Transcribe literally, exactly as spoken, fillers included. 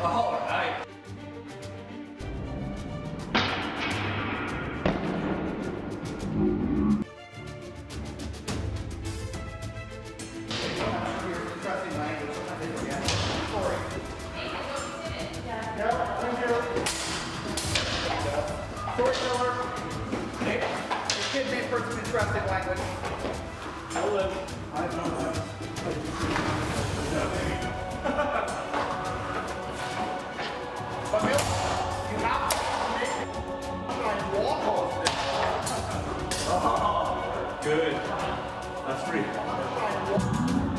Oh, nice. Interesting language. Sometimes they forget. Sorry. No, thank you. Storyteller. Hey, your kid may for some interesting language. I live. I don't know. But Bill, you have to make my wall post. Oh, good. That's pretty.